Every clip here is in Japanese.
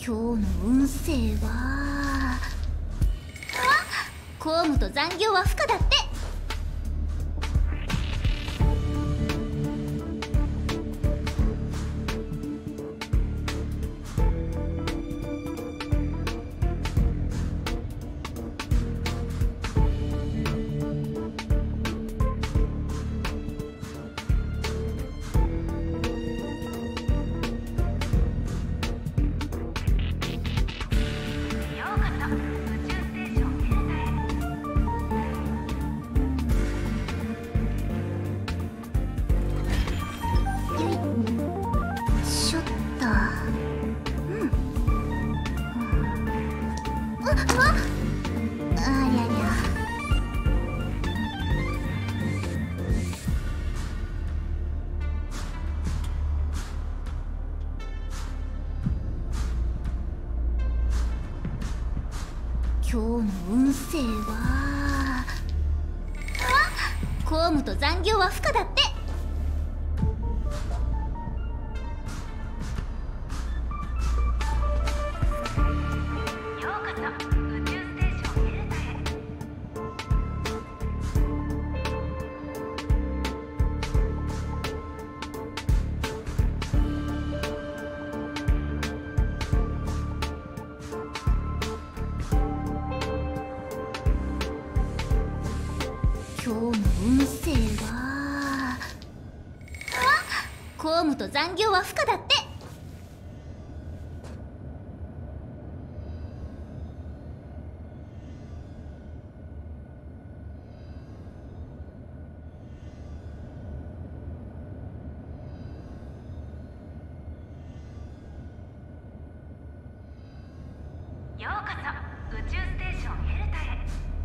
今日の運勢は公務と残業は不可だって。今日の運勢は公務と残業は不可だって。今日の運勢は公務と残業は不可だって。 ようこそ宇宙ステーションヘルタへ。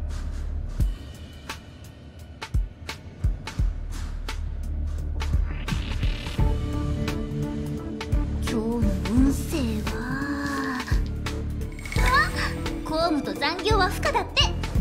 今日の運勢は公務と残業は不可だって。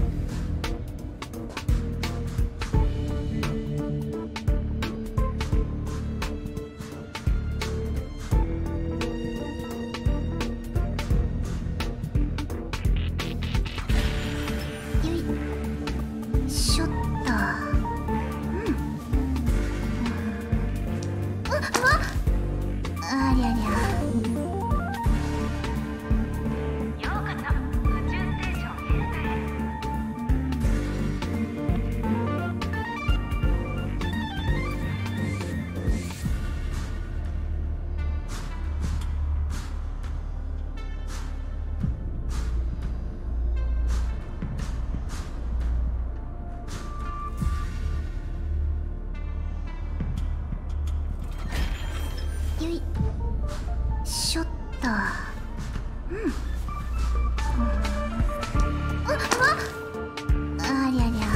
よいしょっと。ありゃりゃ。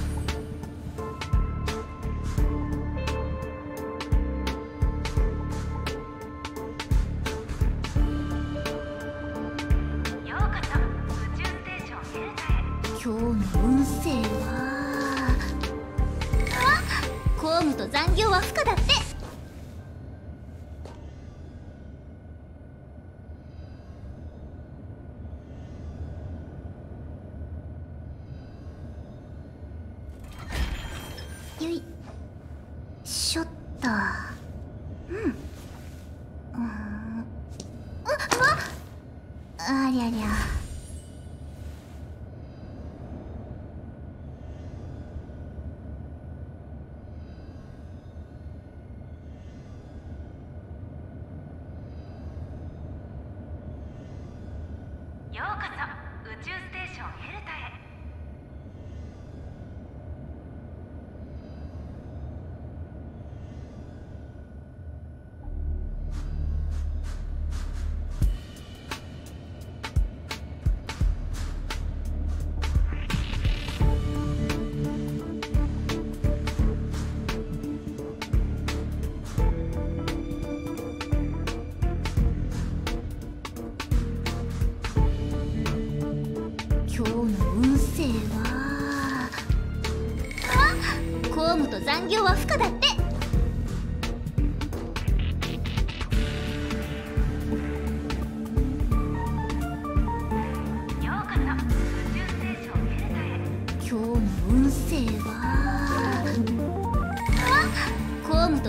ようこそ宇宙ステーションヘルタへ。 今日の運勢は公務と残業は不可だって。よいしょっと。ありゃりゃ。 ようこそ宇宙ステーションヘルタへ。 今日の運勢は公務と残業は不可だって。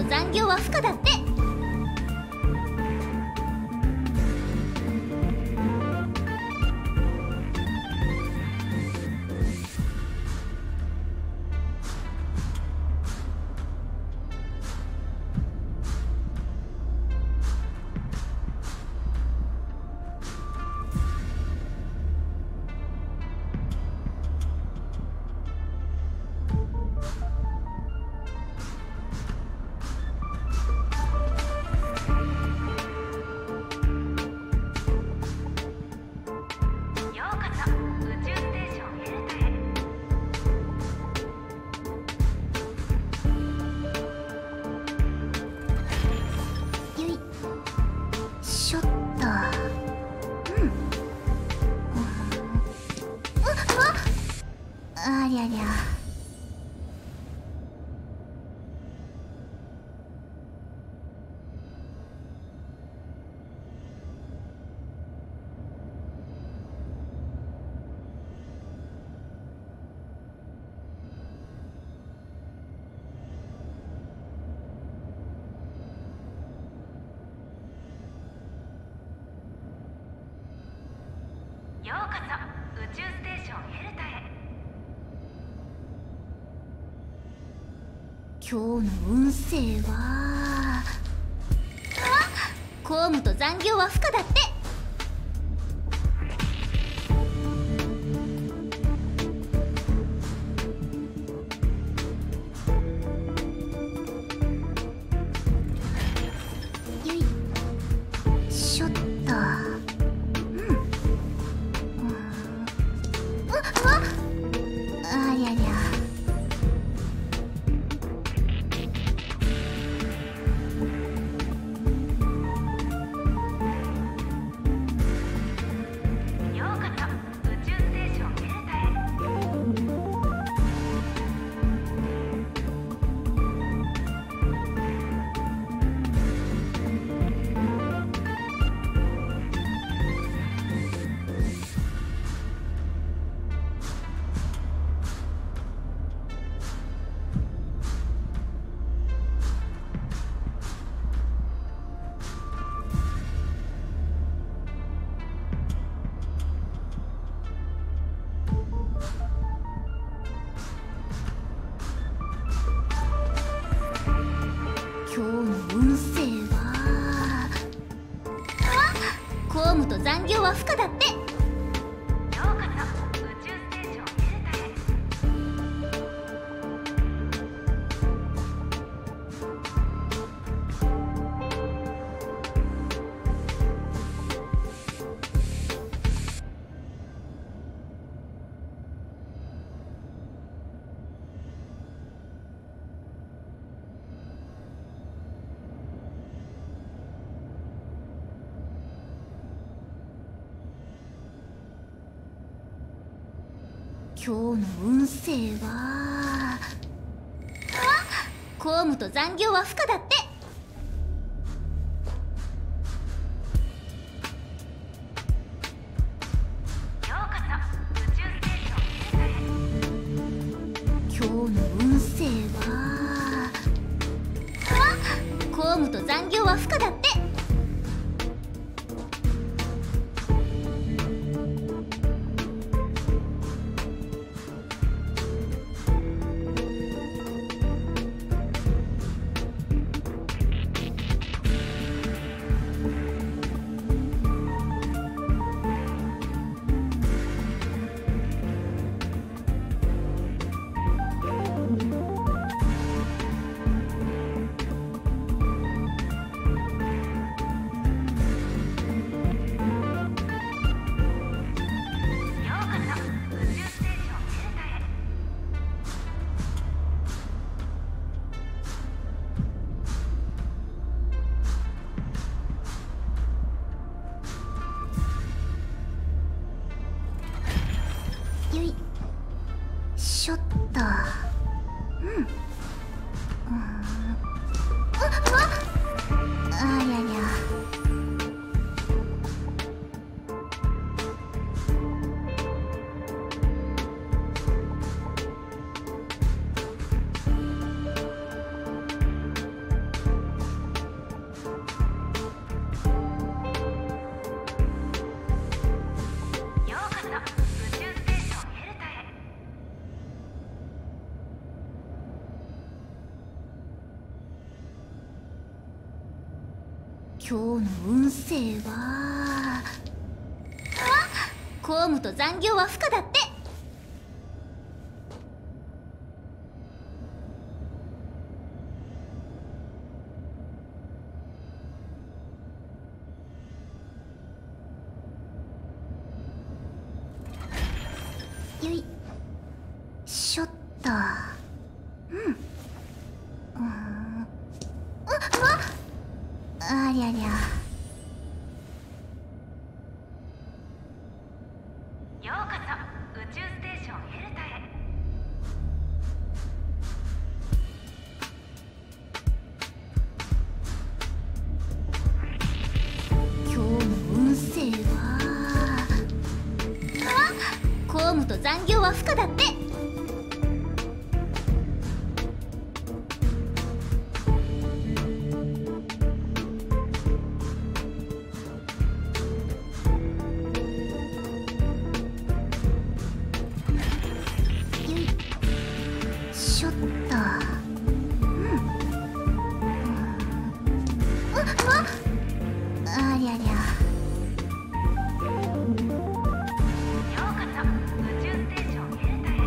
と残業は不可だって。 ようこそ宇宙ステーションヘルタへ。 よいしょっと。ありゃりゃ。 ようこそ宇宙ステーションヘルタへ。 今日の運勢は公務と残業は不可だって。よいしょっと。ありゃりゃ。 ようこそ宇宙ステーションヘルタへ。 今日の運勢は公務と残業は不可だって。 ようこそ宇宙ステーションヘルタへ。 今日の運勢は公務と残業は不可だって。 ようこそ宇宙ステーションヘルタへ。 今日の運勢は公務と残業は不可だって。よいしょっと。ありゃりゃ。 今日の運勢は公務と残業は不可だって。よいしょっと。ありゃりゃ。 ようこそ宇宙ステーションヘルタへ。 今日の運勢は公務と残業は不可だって。ちょっと。ありゃりゃ。 ようこそ宇宙ステーションヘルタへ。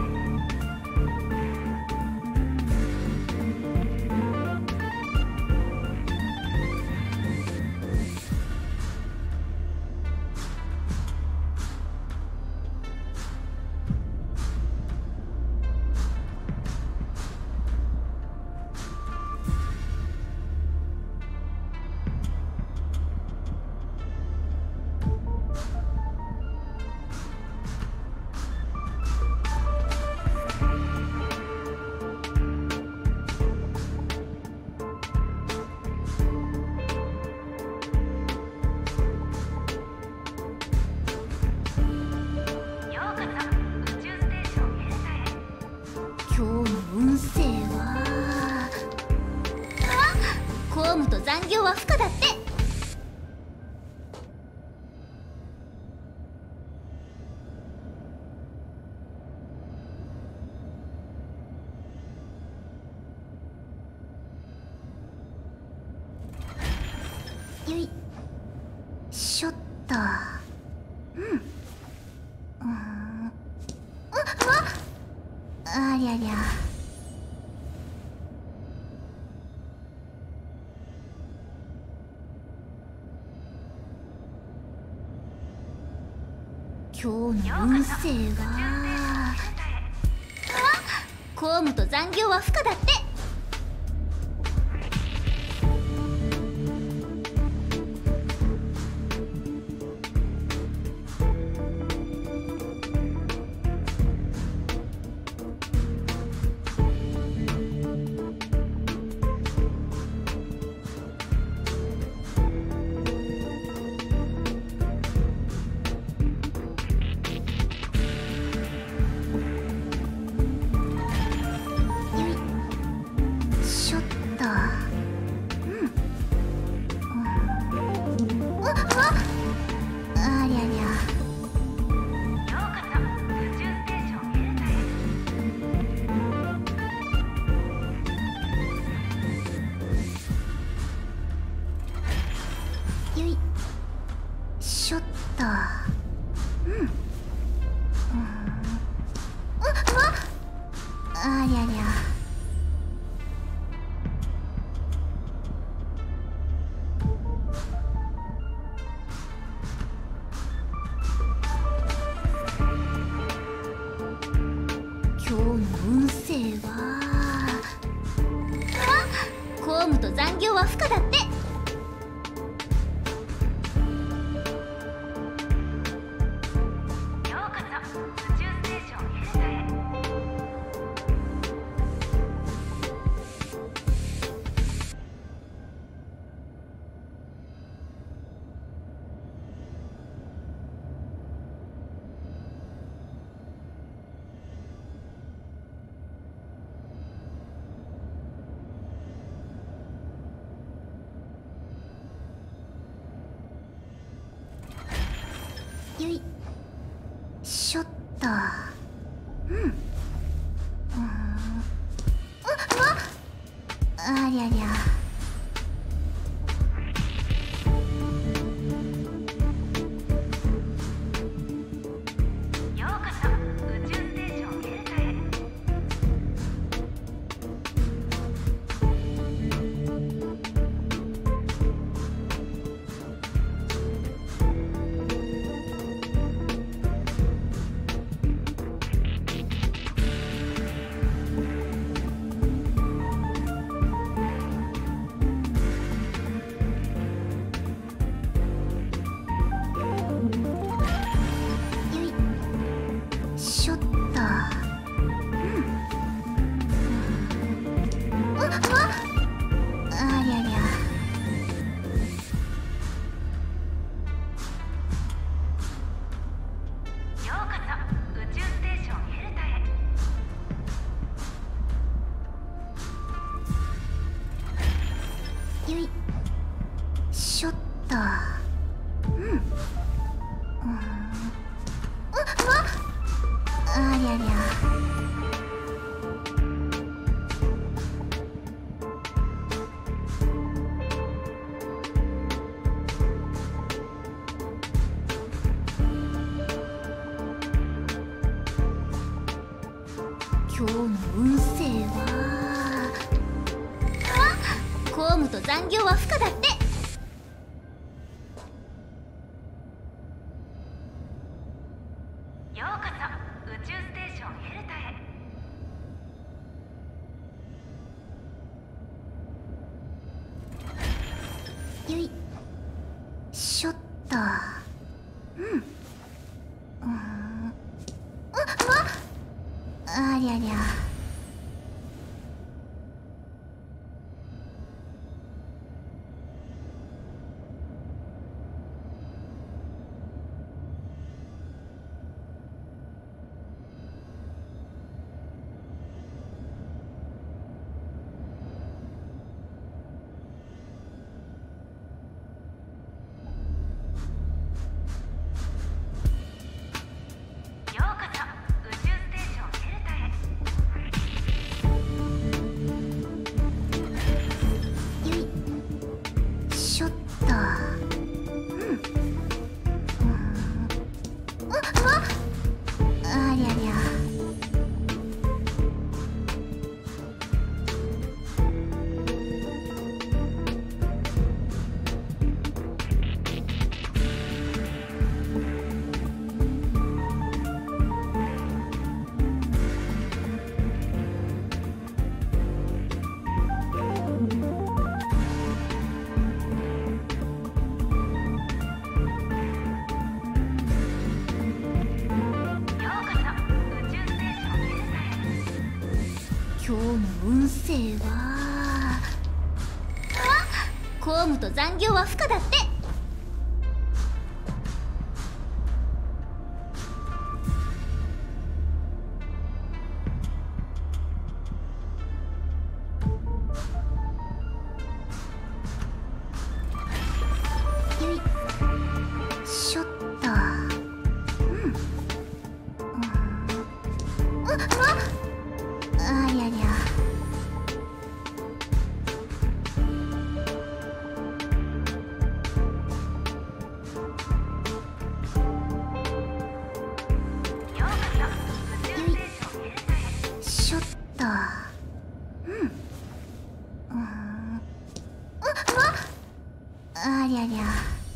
今日の運勢は公務と残業は不可だって。よいしょっと。ありゃりゃ。今日の運勢は公務と残業は不可だって。よいしょっと。ありゃりゃ。今日の運勢は公務と残業は不可だって。よいしょっと。ありゃりゃ。 ありゃりゃ。今日の運勢は公務と残業は不可だって。 ようこそ宇宙ステーションヘルタへ。 よいしょっと。ありゃりゃ。 ようこそ宇宙ステーションヘルタへ。 よいしょっと。ありゃりゃ。今日の運勢は公務と残業は不可だって。よいしょっと。ありゃりゃ。 ようこそ宇宙ステーションヘルタへ。 しょっと。ありゃりゃ。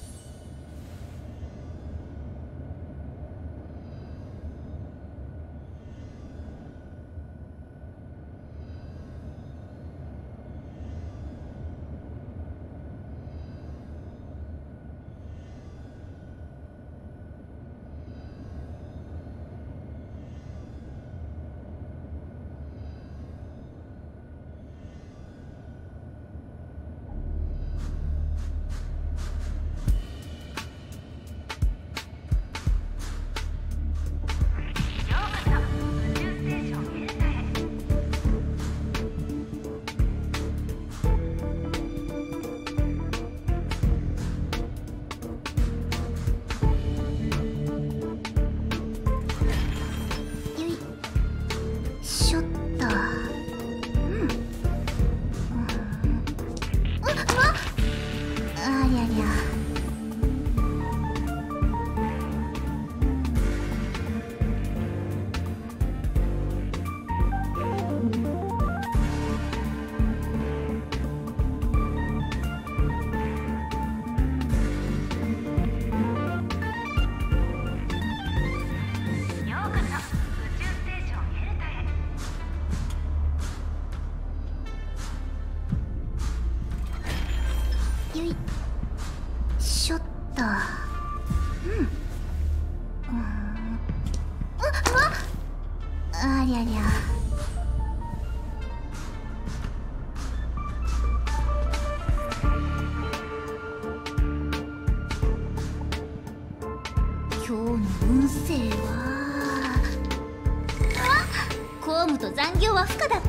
よいしょっと。ありゃりゃ。今日の運勢は公務と残業は不可だって。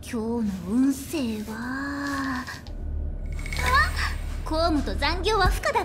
今日の運勢は公務と残業は不可だって。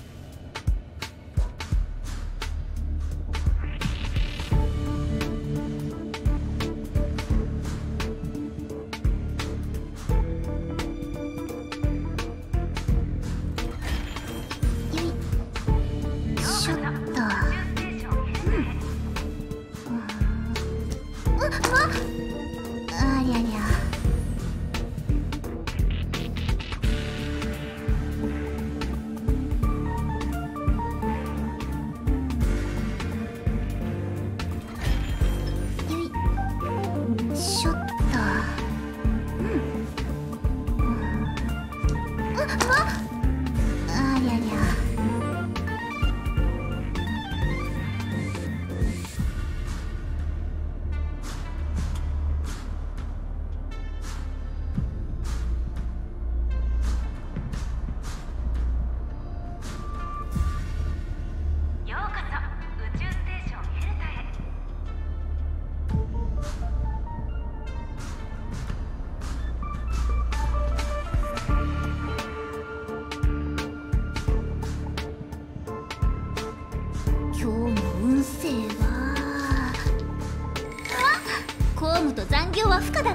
公務と残業は不可だって。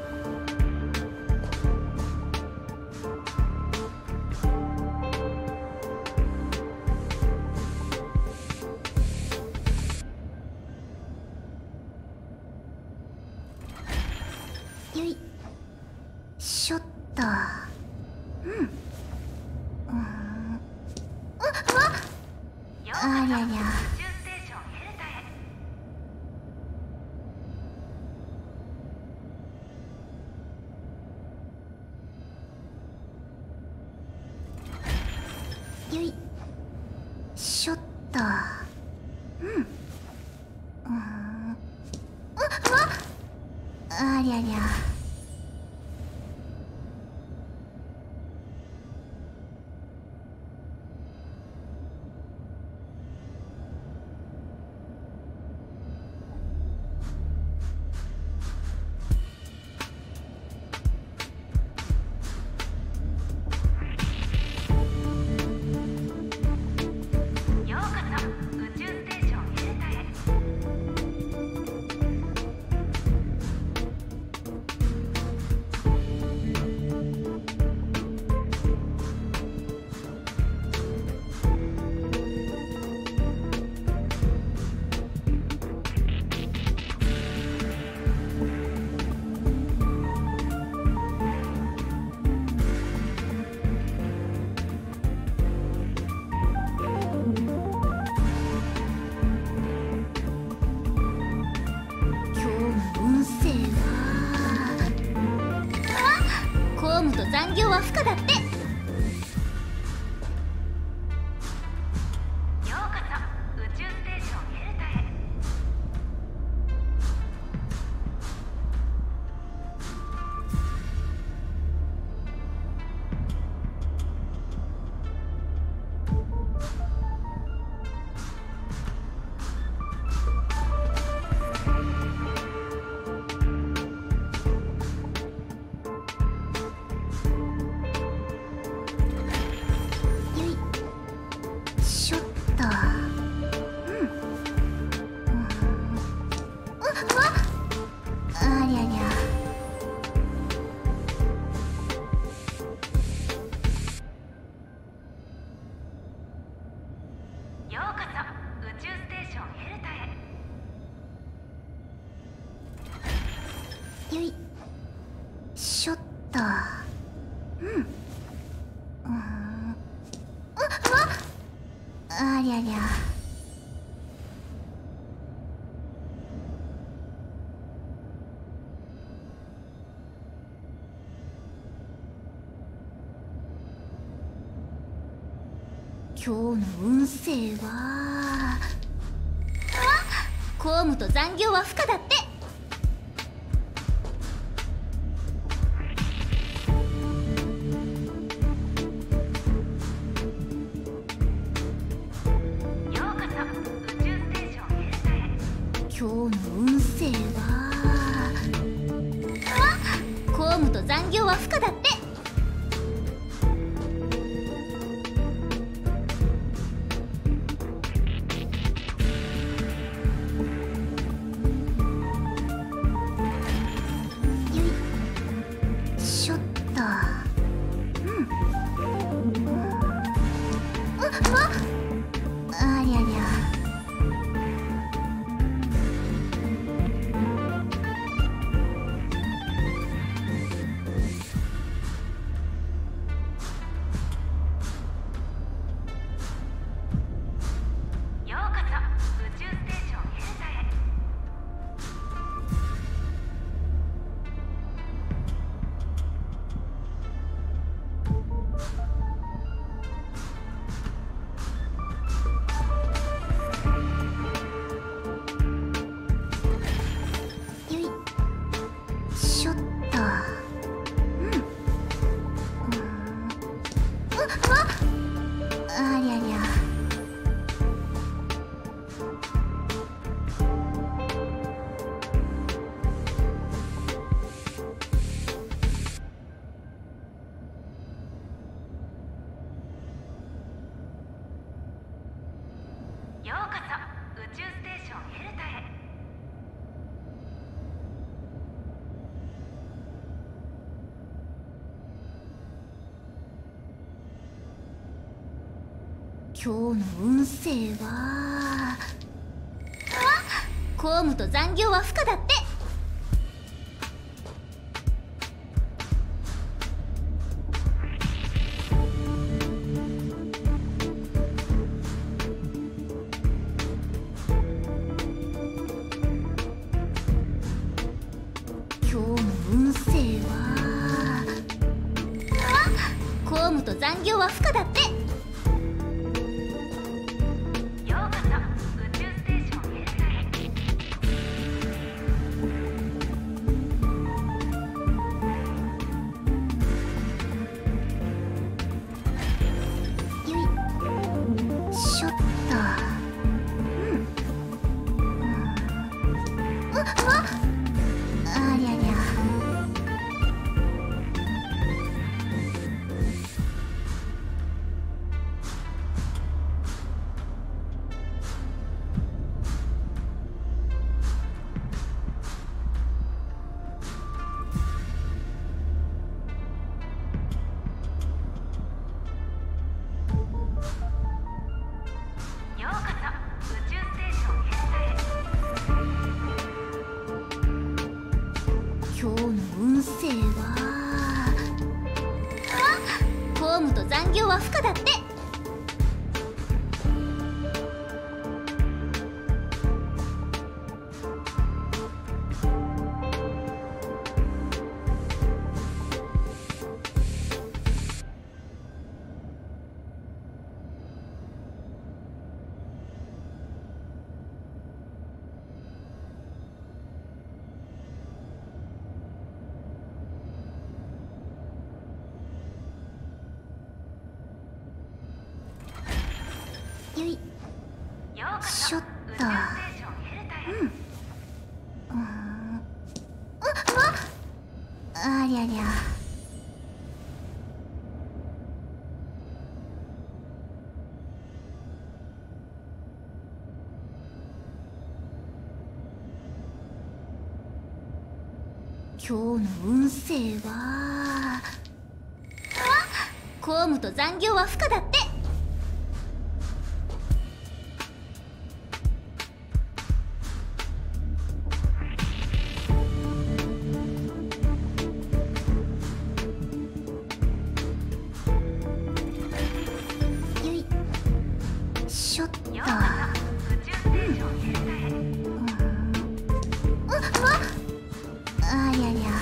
よいしょっと。ありゃりゃ。よいしょっと。ありゃりゃ。残業は不可だって。ようこそ宇宙ステーションヘルタへ。ようこそ宇宙ステーションヘルタへ。 よいしょっと。ありゃりゃ。今日の運勢は公務と残業は不可だって。 ようこそ宇宙ステーションヘルタへ。 今日の運勢は務と残業は不可だって。よいしょっと。ありゃりゃ。 ようこそ宇宙ステーションヘルタへ。 よいしょっと。ありゃりゃ。 ようこそ宇宙ステーションヘルタへ。 今日の運勢は公務と残業は不可だって。今日の運勢は公務と残業は不可だって。 ようこそ宇宙ステーションヘルタへ。 よいしょっと。ありゃりゃ。 ようこそ宇宙ステーションヘルタへ。 今日の運勢は公務と残業は不可だって。よいようこしょっそ宇宙ステと。 ーションヘルタへ。 ありゃりゃ。今日の運勢は公務と残業は不可だって。よいしょっと。 ようこそ宇宙ステーションヘルタへ。 ありゃりゃ。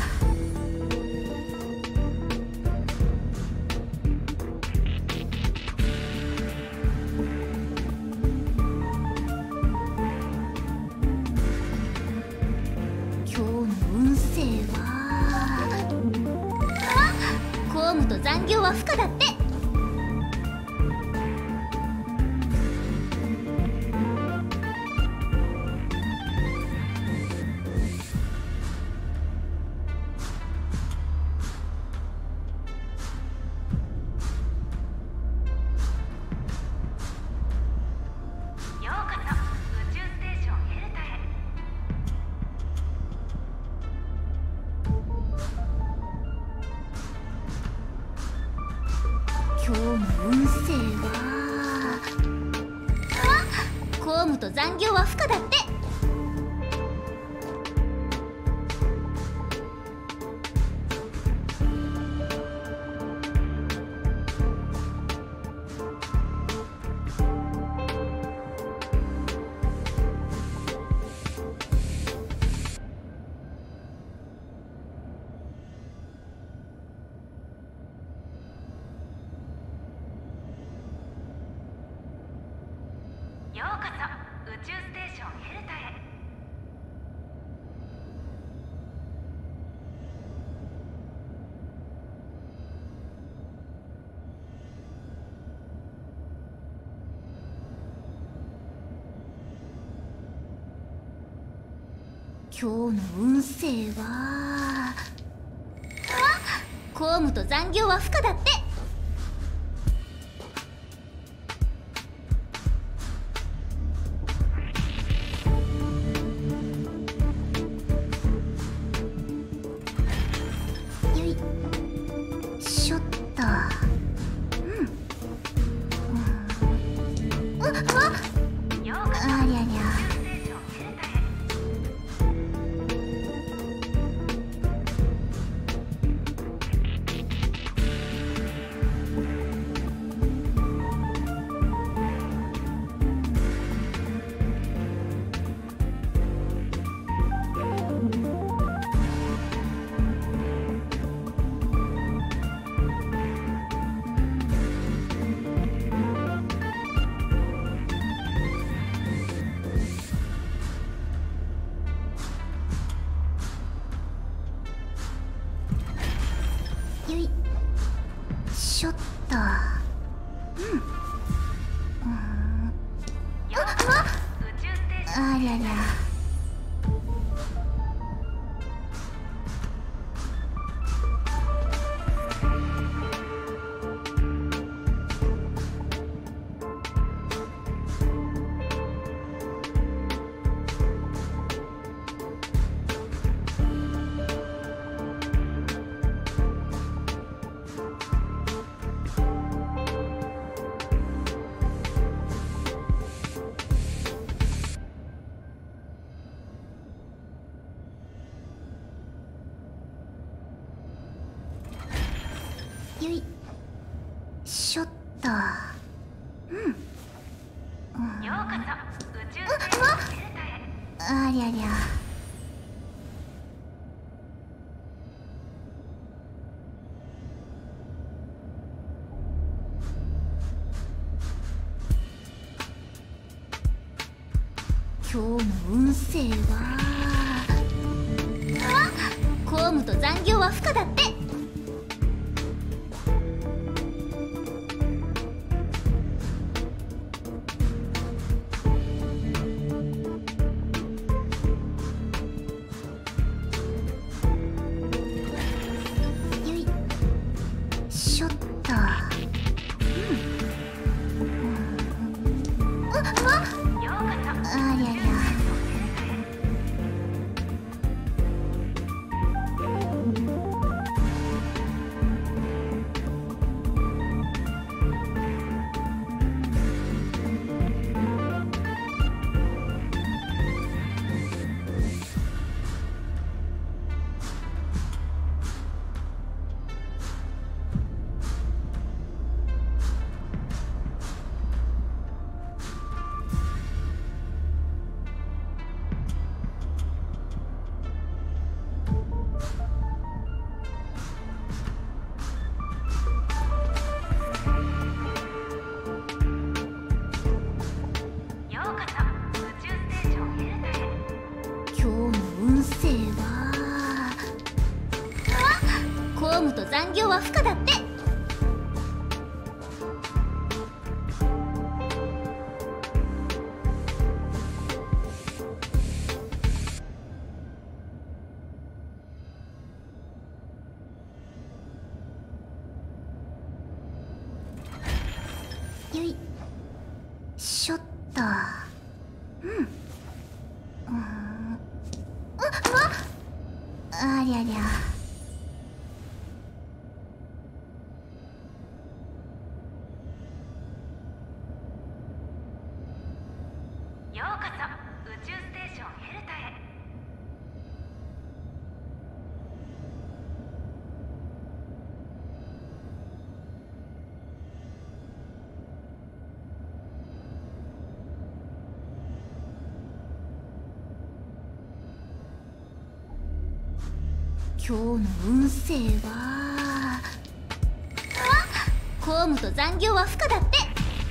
今日の運勢は公務と残業は不可だって。 今日の運勢は公務と残業は不可だって。 ようこそ宇宙ステーションヘルタへ。 今日の運勢は公務と残業は不可だって。よいしょっと。 ようこそありゃりゃ。 宇宙ステーションヘルタへ。 よいしょっと。 ようこそ宇宙ステーション。 ありゃりゃ。よいしょっと。 ようこそ宇宙ステーションヘルタへ。 ありゃりゃ。今日の運勢は公務と残業は不可だって。よいしょっと。 ようこそありゃりゃ。 ようこそ宇宙ステーションヘルタへ。 今日の運勢は公務と残業は不可だって。よいしょっと。ありゃりゃ。 今日の運勢は公務と残業は不可だって。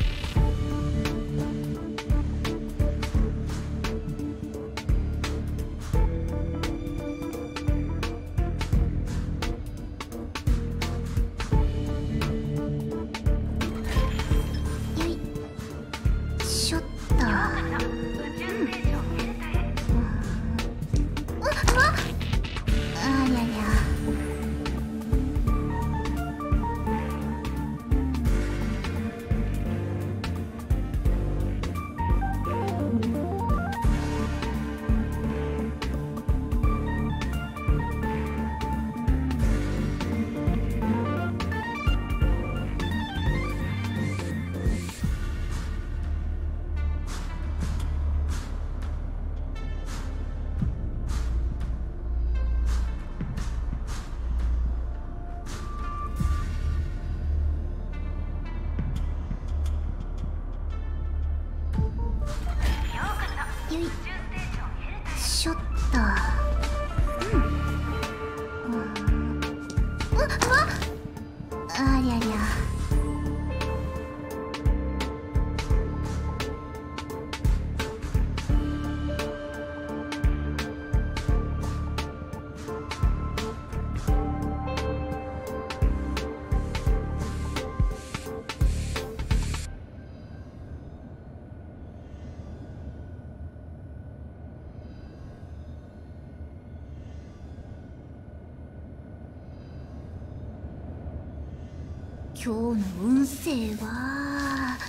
今日の運勢は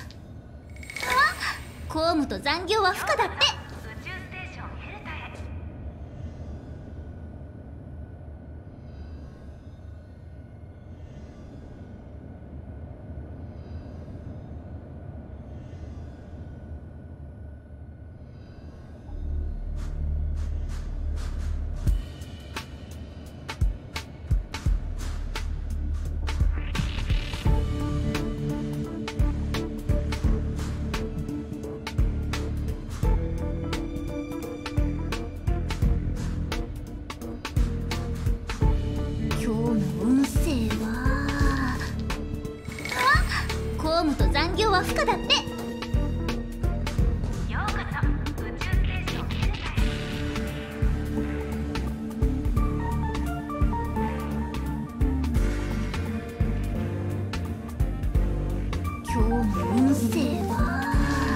公務と残業は不可だって。 宇宙ステーションヘルタへ。 公務と残業は不可だって。 ようこそ宇宙ステーションヘルタへ。 今日の運勢は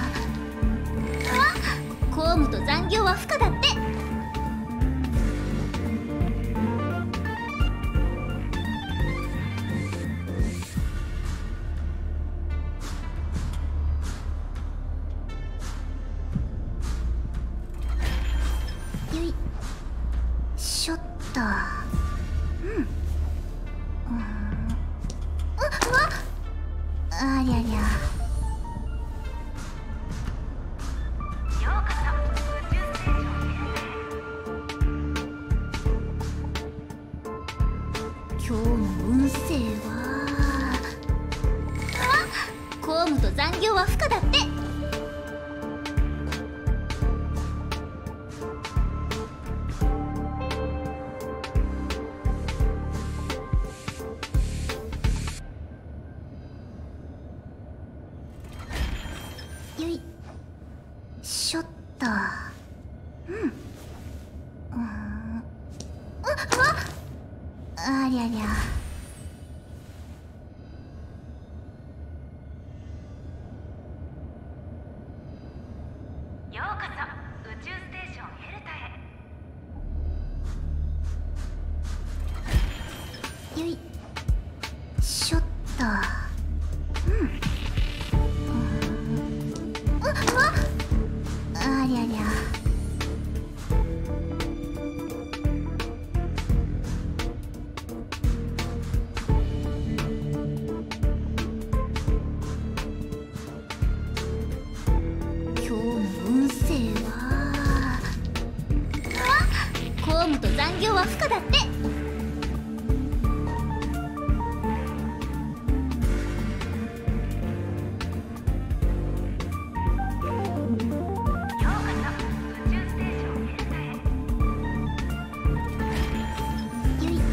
公務と残業は不可だって。よいしょっと。ありゃりゃ。 ようこそ宇宙ステーションヘルタへ。 今日の運勢は公務と残業は不可だって。よいしょっと。ありゃりゃ。 ようこそ宇宙ステーションヘルタへ。 よいしょっと。ありゃりゃ。今日の運勢は公務と残業は不可だって。よい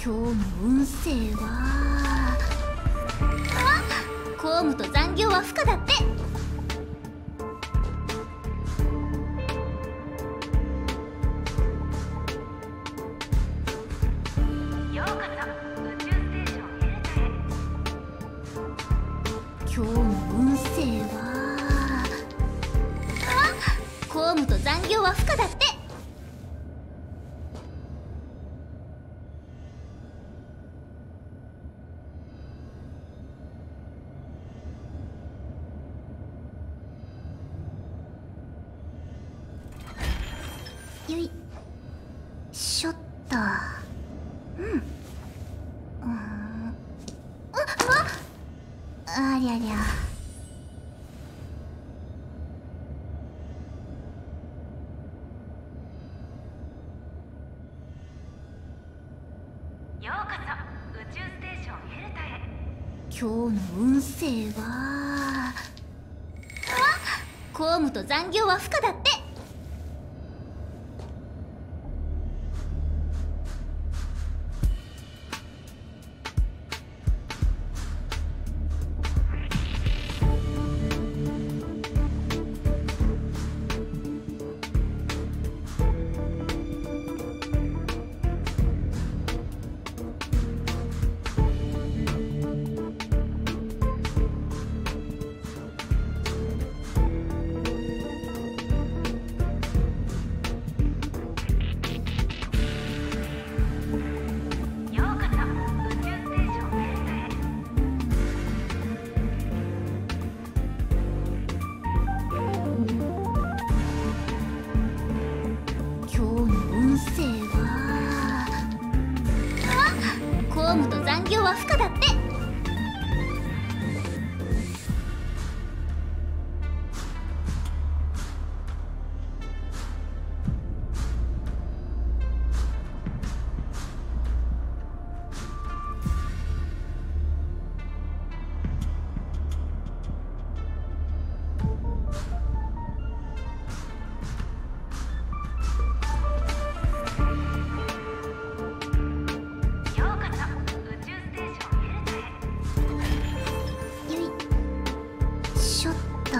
今日の運勢は公務と残業は不可だって。 ようこそ宇宙ステーションエルタへ。 今日の運勢は公務と残業は不可だって。よいしょっと。ありゃりゃ。 ようこそ宇宙ステーションエルタへ。 今日の運勢は公務と残業は不可だって。 ようこそ宇宙ステーションエルタへ。 今日の運勢は公務と残業は不可だって。 ようこそ宇宙ステーションエルタへ。 よいしょっと。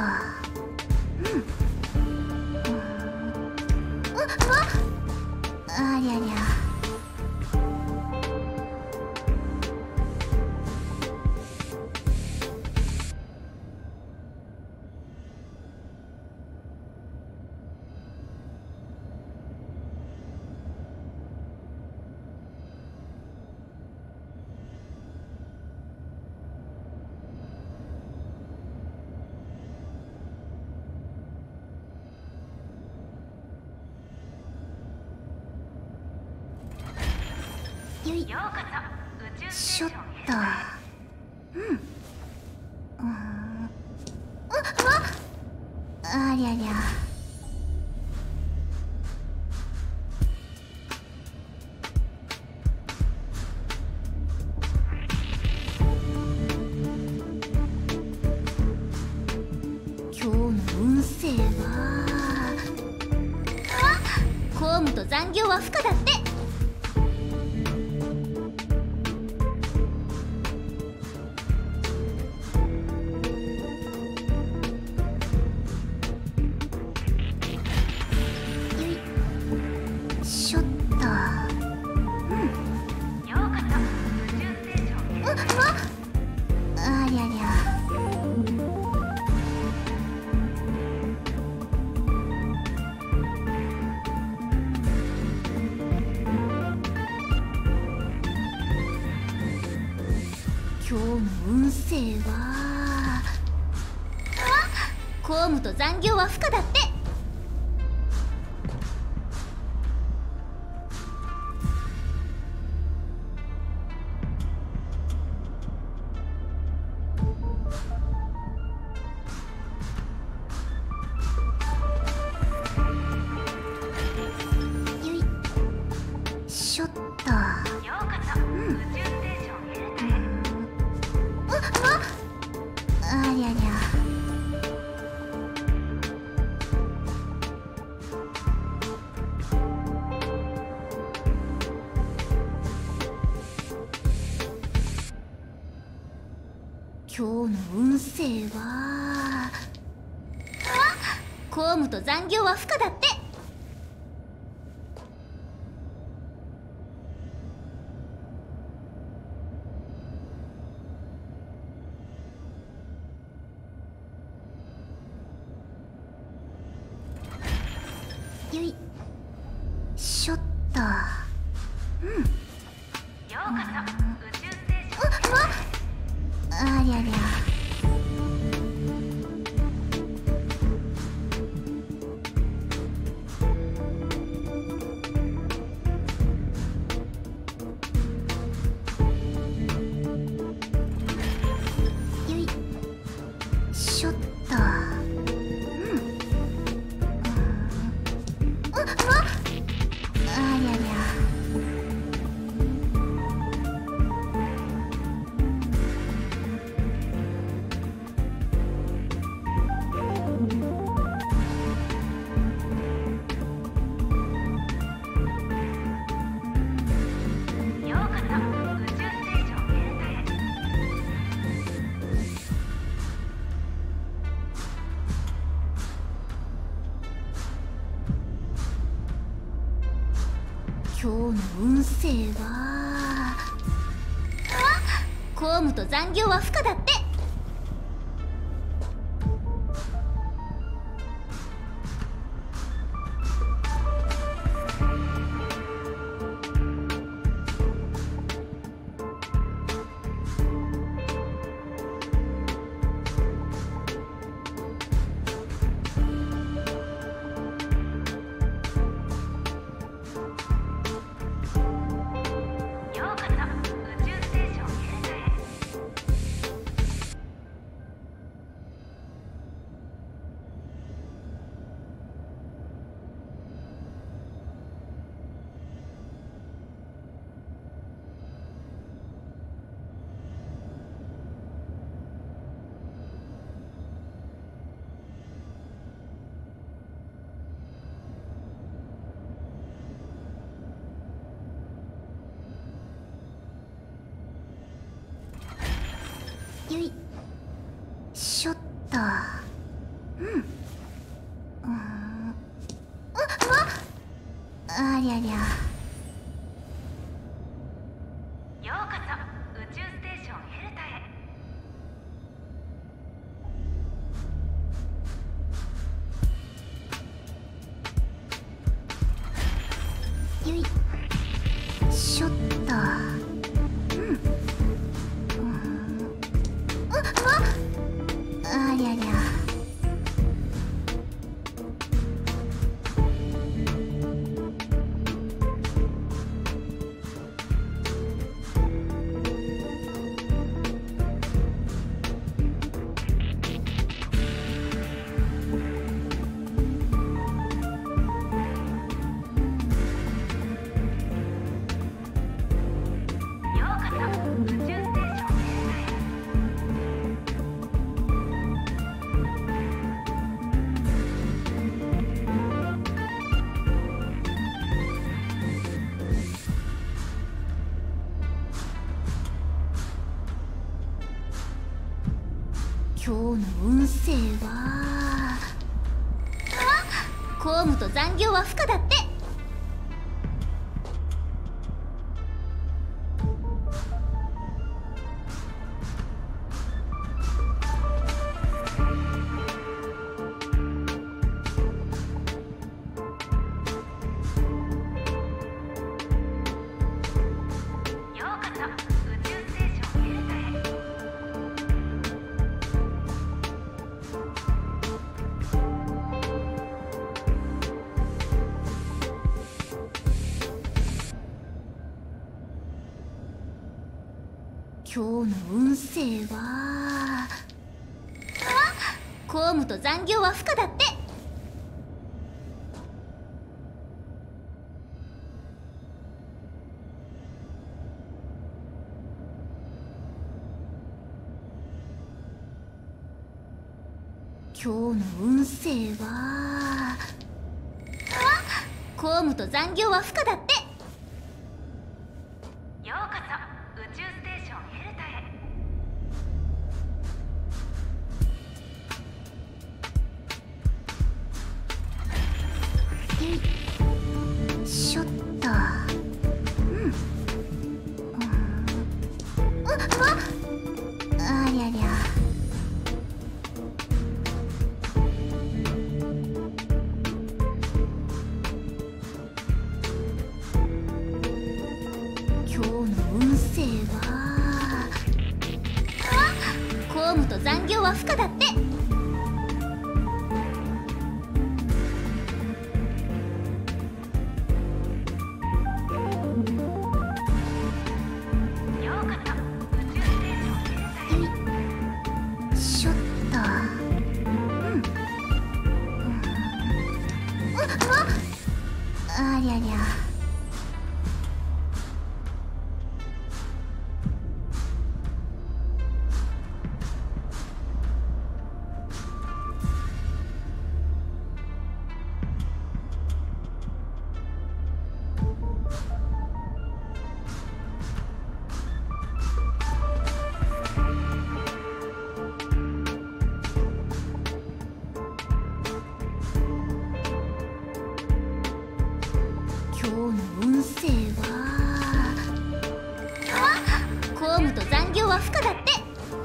ありゃりゃ。よいようこそ宇宙スしょっテーションエルと。 タへ。 ありゃりゃ。今日の運勢は公務と残業は不可だって。しょっと。 ようこそ宇宙ステーションエルタへ。 ありゃりゃ。今日の運勢は公務と残業は不可だって。よいしょっと。 ようこそ宇宙ステーションエルタへ。 ありゃりゃ。 運勢は公務と残業は不可だって。よいしょっと。 ようこそ宇宙ステーション。 ありゃりゃ。よいしょっと。ありゃりゃ。 ようこそ宇宙ステーションエルタへ。 今日の運勢は公務と残業は不可だって。 ようこそ宇宙ステーションエルタへ。 よいしょっと。ありゃりゃ。 ようこそ宇宙ステーションエルタへ。 よいしょっと。ありゃりゃ。 ようこそ宇宙ステーションエルタへ。 今日の運勢は公務と残業は不可だって。 ようこそ宇宙ステーションエルタへ。 今日の運勢は公務と残業は不可だって。今日の運勢は公務と残業は不可だって。 ようこそ宇宙ステーションエルタへ。 は不可だって。ありゃりゃ。今日の運勢は公務と残業は不可だって。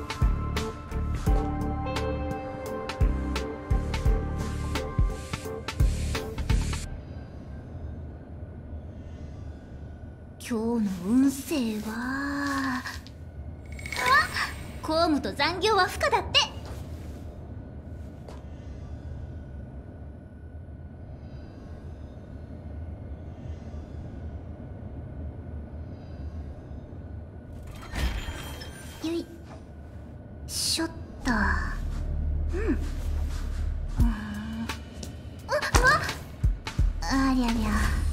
今日の運勢は公務と残業は不可だって。よいしょっと。ありゃりゃ。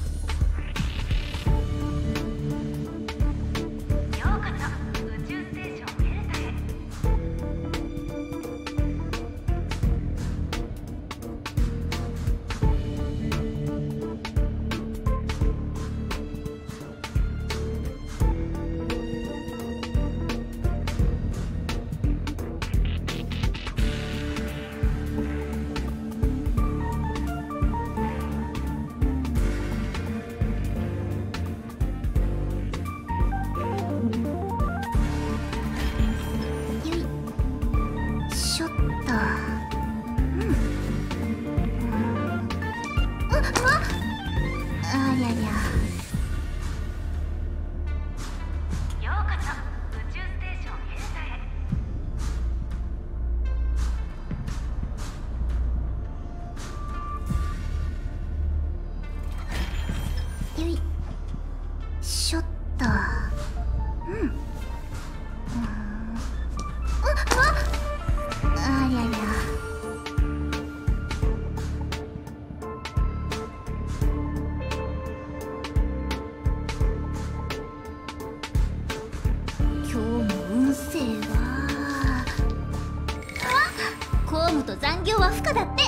よいしょっと。ありゃりゃ。今日の運勢は公務と残業は不可だって。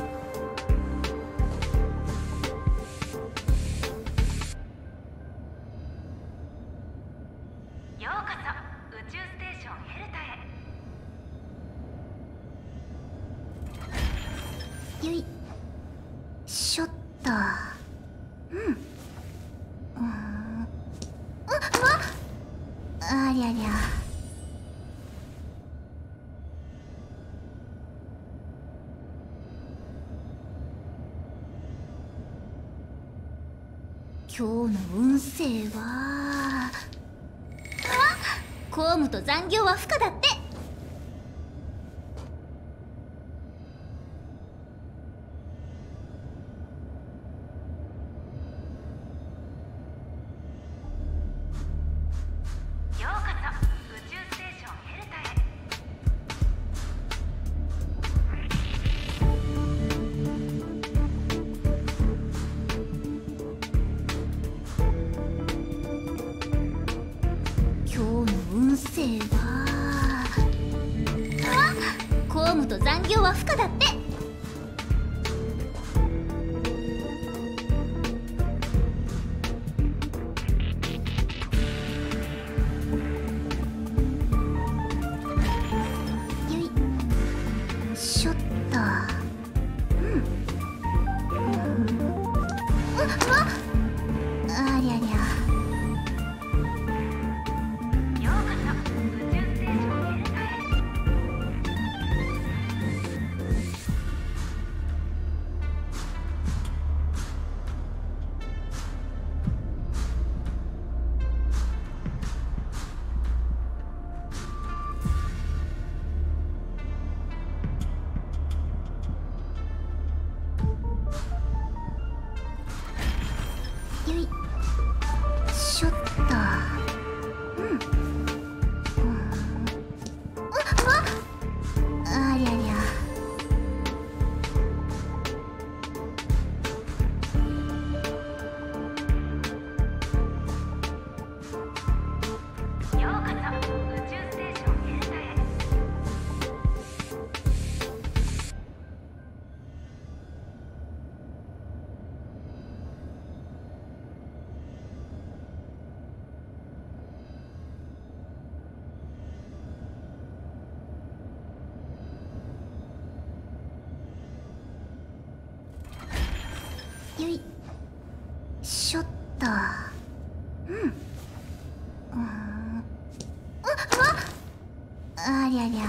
ようこそ宇宙ステーションヘルタへ。 よいしょっと。ありゃりゃ。今日の運勢は公務と残業は不可だって。 ようこそ宇宙ステーションヘルタへ。 今日の運勢は公務と残業は不可だって。よいしょっと。ありゃりゃ。 ようこそ宇宙ステーションヘルタへ。 よいしょっと。ありゃりゃ。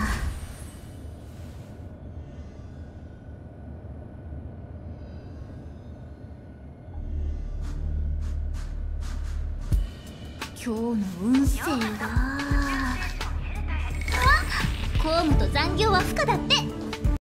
今日の運勢は公務と残業は不可だって。